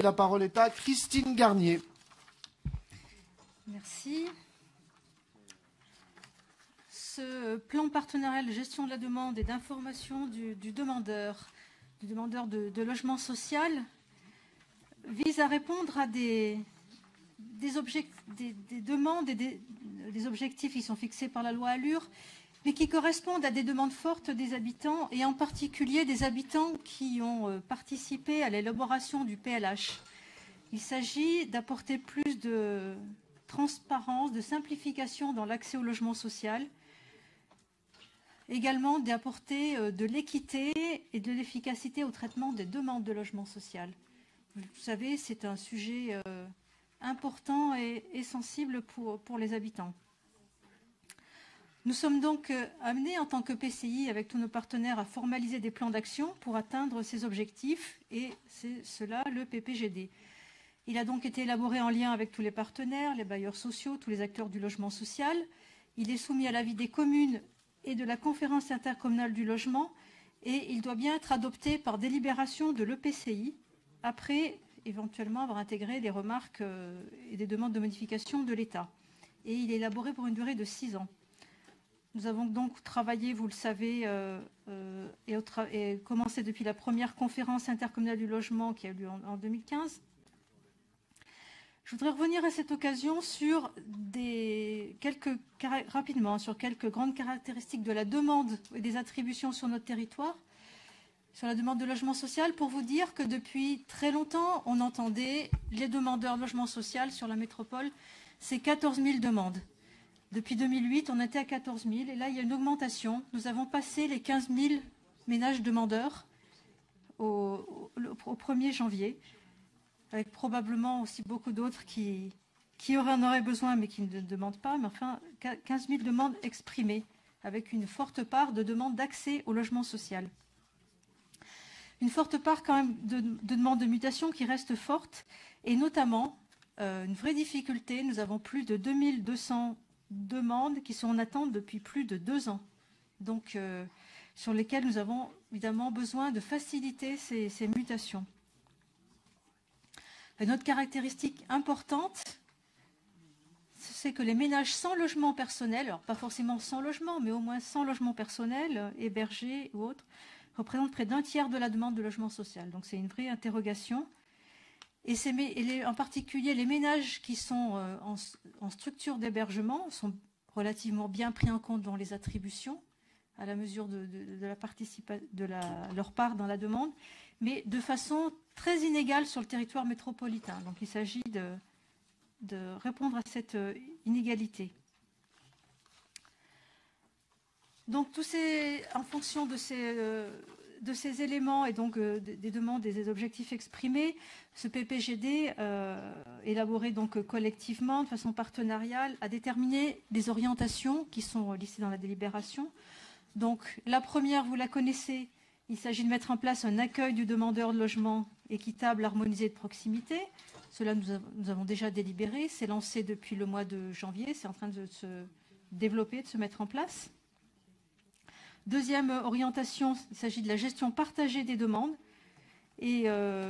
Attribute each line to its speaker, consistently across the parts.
Speaker 1: La parole est à Christine Garnier.
Speaker 2: Merci. Ce plan partenarial de gestion de la demande et d'information du demandeur de logement social vise à répondre à des demandes et des objectifs qui sont fixés par la loi ALUR, mais qui correspondent à des demandes fortes des habitants, et en particulier des habitants qui ont participé à l'élaboration du PLH. Il s'agit d'apporter plus de transparence, de simplification dans l'accès au logement social, également d'apporter de l'équité et de l'efficacité au traitement des demandes de logement social. Vous savez, c'est un sujet important et sensible pour les habitants. Nous sommes donc amenés en tant que PCI, avec tous nos partenaires, à formaliser des plans d'action pour atteindre ces objectifs, et c'est cela le PPGD. Il a donc été élaboré en lien avec tous les partenaires, les bailleurs sociaux, tous les acteurs du logement social. Il est soumis à l'avis des communes et de la conférence intercommunale du logement, et il doit bien être adopté par délibération de l'EPCI, après éventuellement avoir intégré les remarques et des demandes de modification de l'État. Et il est élaboré pour une durée de 6 ans. Nous avons donc travaillé, vous le savez, et commencé depuis la première conférence intercommunale du logement qui a eu lieu en 2015. Je voudrais revenir à cette occasion rapidement sur quelques grandes caractéristiques de la demande et des attributions sur notre territoire, sur la demande de logement social, pour vous dire que depuis très longtemps, on entendait les demandeurs de logement social sur la métropole, c'est 14 000 demandes. Depuis 2008, on était à 14 000, et là, il y a une augmentation. Nous avons passé les 15 000 ménages demandeurs au 1er janvier, avec probablement aussi beaucoup d'autres qui en auraient besoin, mais qui ne demandent pas. Mais enfin, 15 000 demandes exprimées, avec une forte part de demandes d'accès au logement social. Une forte part quand même de demandes de mutation qui reste forte, et notamment une vraie difficulté. Nous avons plus de 2200 demandes qui sont en attente depuis plus de 2 ans, donc sur lesquelles nous avons évidemment besoin de faciliter ces mutations. Une autre caractéristique importante, c'est que les ménages sans logement personnel, alors pas forcément sans logement, mais au moins sans logement personnel, hébergés ou autres, représentent près d'un tiers de la demande de logement social. Donc c'est une vraie interrogation. Et en particulier, les ménages qui sont en structure d'hébergement sont relativement bien pris en compte dans les attributions, à la mesure de leur part dans la demande, mais de façon très inégale sur le territoire métropolitain. Donc il s'agit de répondre à cette inégalité. Donc en fonction de ces éléments et donc des demandes et des objectifs exprimés, ce PPGD, élaboré donc collectivement, de façon partenariale, a déterminé des orientations qui sont listées dans la délibération. Donc la première, vous la connaissez, il s'agit de mettre en place un accueil du demandeur de logement équitable, harmonisé, de proximité. Cela, nous avons déjà délibéré, c'est lancé depuis le mois de janvier, c'est en train de se développer, de se mettre en place. Deuxième orientation, il s'agit de la gestion partagée des demandes et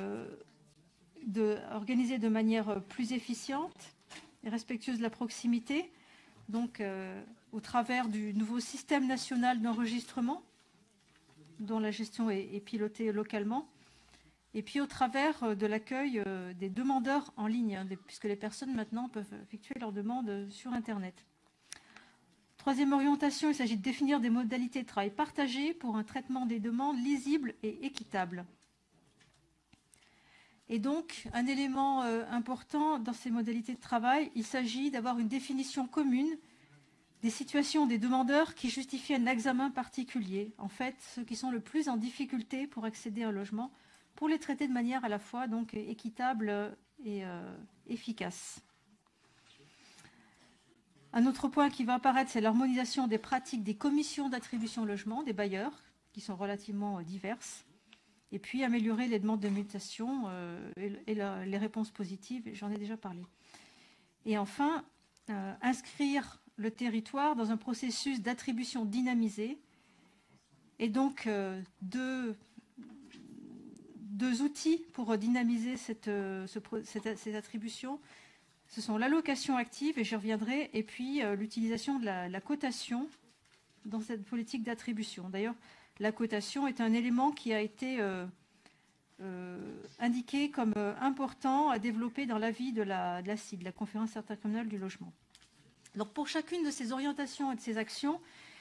Speaker 2: organisée de manière plus efficiente et respectueuse de la proximité, donc au travers du nouveau système national d'enregistrement dont la gestion est pilotée localement, et puis au travers de l'accueil des demandeurs en ligne, puisque les personnes maintenant peuvent effectuer leurs demandes sur Internet. Troisième orientation, il s'agit de définir des modalités de travail partagées pour un traitement des demandes lisible et équitable. Et donc, un élément important dans ces modalités de travail, il s'agit d'avoir une définition commune des situations des demandeurs qui justifient un examen particulier. En fait, ceux qui sont le plus en difficulté pour accéder à un logement, pour les traiter de manière à la fois donc équitable et efficace. Un autre point qui va apparaître, c'est l'harmonisation des pratiques des commissions d'attribution logement des bailleurs, qui sont relativement diverses, et puis améliorer les demandes de mutation et les réponses positives, j'en ai déjà parlé. Et enfin, inscrire le territoire dans un processus d'attribution dynamisé, et donc deux deux outils pour dynamiser ces attributions. Ce sont l'allocation active, et j'y reviendrai, et puis l'utilisation de la cotation dans cette politique d'attribution. D'ailleurs, la cotation est un élément qui a été indiqué comme important à développer dans l'avis de la CID, la Conférence intercommunale du logement. Donc, pour chacune de ces orientations et de ces actions,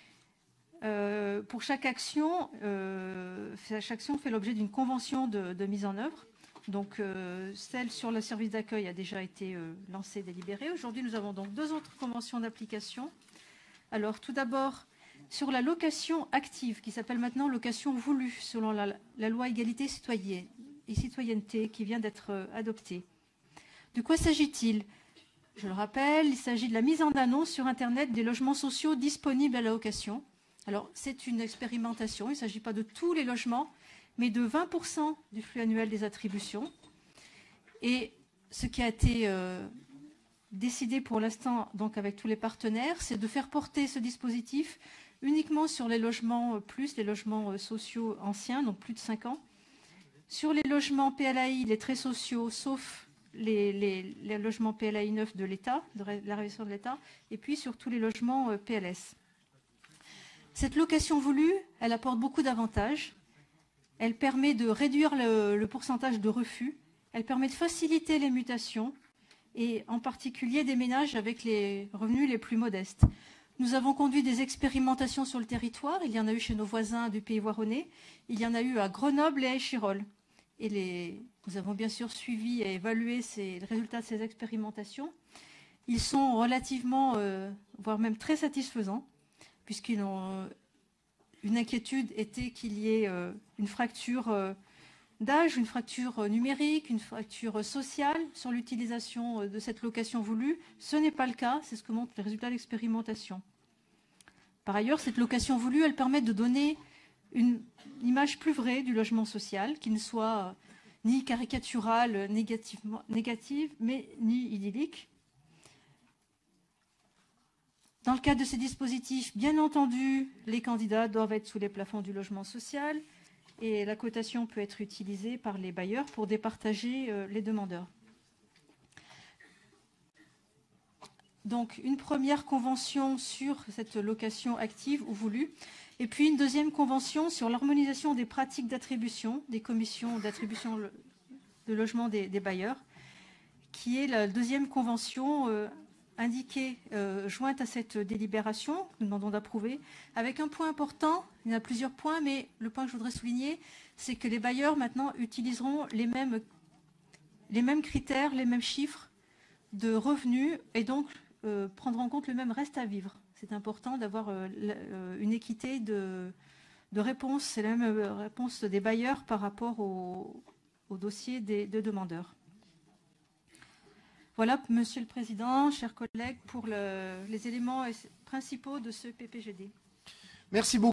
Speaker 2: pour chaque action fait l'objet d'une convention de mise en œuvre. Donc, celle sur le service d'accueil a déjà été lancée et délibérée. Aujourd'hui, nous avons donc deux autres conventions d'application. Alors, tout d'abord, sur la location active, qui s'appelle maintenant location voulue, selon la loi Égalité et Citoyenneté, qui vient d'être adoptée. De quoi s'agit-il? Je le rappelle, il s'agit de la mise en annonce sur Internet des logements sociaux disponibles à la location. Alors, c'est une expérimentation, il ne s'agit pas de tous les logements, mais de 20% du flux annuel des attributions. Et ce qui a été décidé pour l'instant, donc avec tous les partenaires, c'est de faire porter ce dispositif uniquement sur les logements les logements sociaux anciens, donc plus de 5 ans, sur les logements PLAI, les très sociaux, sauf les logements PLAI neufs de l'État, de la révision de l'État, et puis sur tous les logements PLS. Cette location voulue, elle apporte beaucoup d'avantages. Elle permet de réduire le pourcentage de refus. Elle permet de faciliter les mutations, et en particulier des ménages avec les revenus les plus modestes. Nous avons conduit des expérimentations sur le territoire. Il y en a eu chez nos voisins du Pays Voironnais. Il y en a eu à Grenoble et à Échirolles. Et nous avons bien sûr suivi et évalué les résultats de ces expérimentations. Ils sont relativement, voire même très satisfaisants, puisqu'ils ont une inquiétude était qu'il y ait une fracture d'âge, une fracture numérique, une fracture sociale sur l'utilisation de cette location voulue. Ce n'est pas le cas, c'est ce que montrent les résultats d'expérimentation. Par ailleurs, cette location voulue, elle permet de donner une image plus vraie du logement social, qui ne soit ni caricaturale, négative, mais ni idyllique. Dans le cadre de ces dispositifs, bien entendu, les candidats doivent être sous les plafonds du logement social et la cotation peut être utilisée par les bailleurs pour départager les demandeurs. Donc, une première convention sur cette location active ou voulue, et puis une deuxième convention sur l'harmonisation des pratiques d'attribution, des commissions d'attribution de logement des bailleurs, qui est la deuxième convention indiquée, jointe à cette délibération, nous demandons d'approuver, avec un point important, il y en a plusieurs points, mais le point que je voudrais souligner, c'est que les bailleurs maintenant utiliseront les mêmes critères, les mêmes chiffres de revenus, et donc prendre en compte le même reste à vivre. C'est important d'avoir une équité de réponse, c'est la même réponse des bailleurs par rapport au dossier des demandeurs. Voilà, Monsieur le Président, chers collègues, pour les éléments principaux de ce PPGD.
Speaker 1: Merci beaucoup.